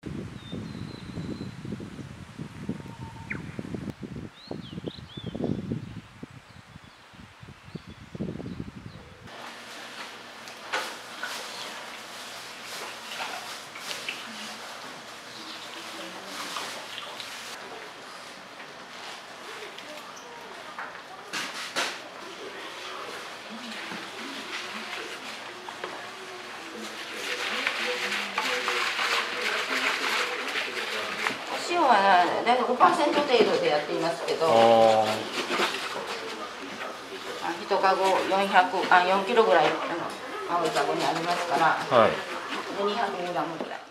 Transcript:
塩は大体5%程度でやっていますけど、1カゴ4キロぐらい青いカゴにありますから、 はい、 200グラムぐらい。